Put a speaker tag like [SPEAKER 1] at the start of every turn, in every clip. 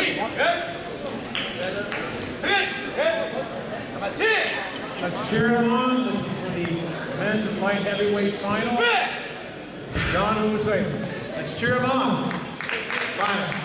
[SPEAKER 1] Let's cheer him on. This is for the men's light heavyweight final. John Hussein. Let's cheer him on. Final.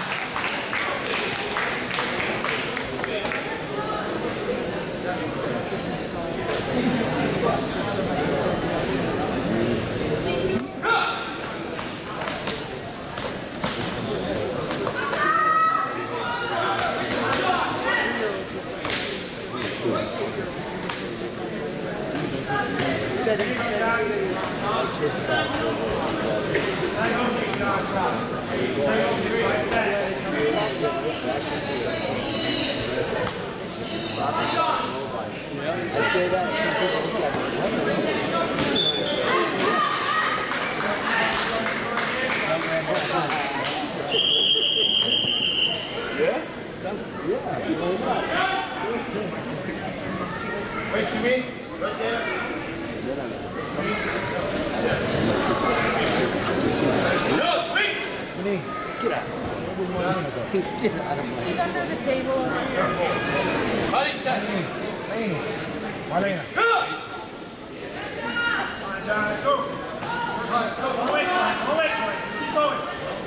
[SPEAKER 2] I say that some people look at it. Yeah? Yeah.
[SPEAKER 1] Where's to me? Right there. No, swing!
[SPEAKER 2] Get out. Get out of my
[SPEAKER 3] He's under the table.
[SPEAKER 1] Fighting stance. Marlena. Come on, John, let's go. Let's go. Don't wait, don't wait. Keep going.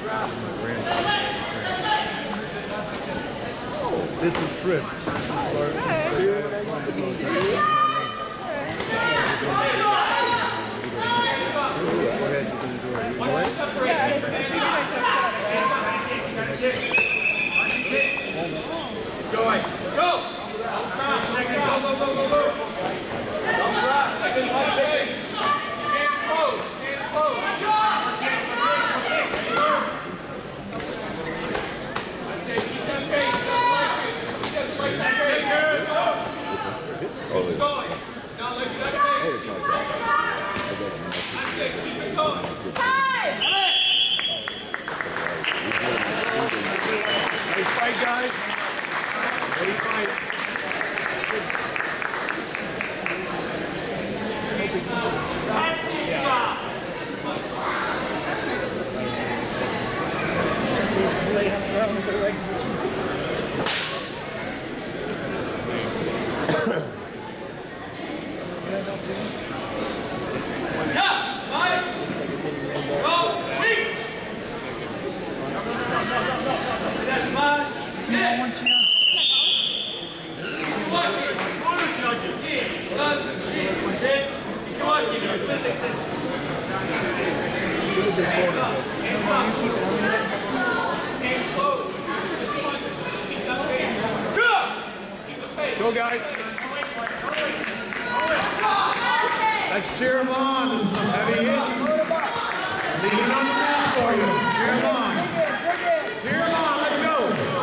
[SPEAKER 1] This is Chris. Going. Go! Second, go. Second, 1 second. Hands closed. I'd say keep that pace. Just like that pace. Go. Keep going. Not like that pace. I'd say keep it going. Time! Ready fight, guys? Ready fight. Go, guys. Let's cheer him on. This is a heavy hit. Leaving on the mat for you. Cheer him on. Cheer him on. Let's go.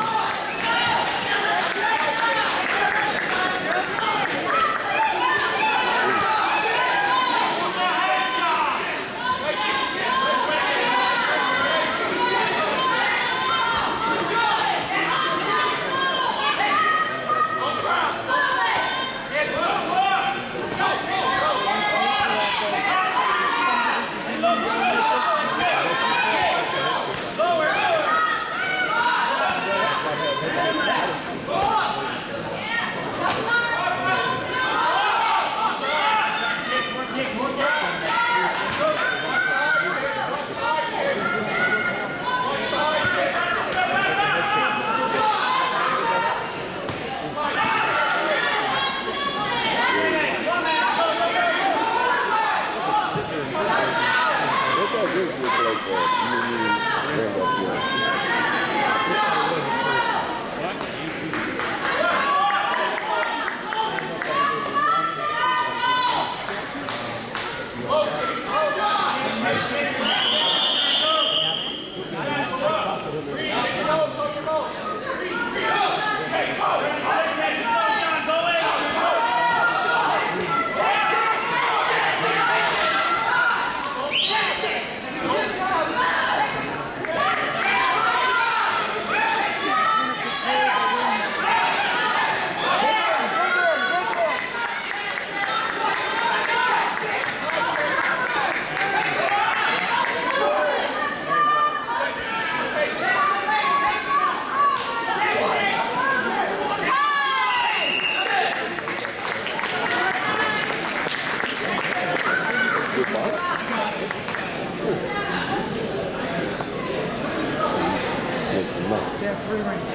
[SPEAKER 2] Yeah, 3 rings.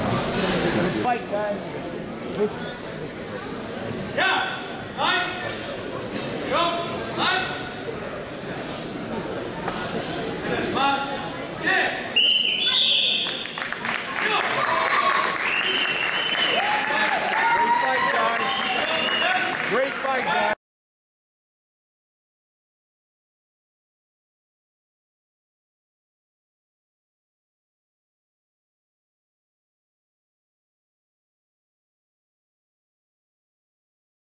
[SPEAKER 2] Fight, guys.
[SPEAKER 1] Yeah! Right?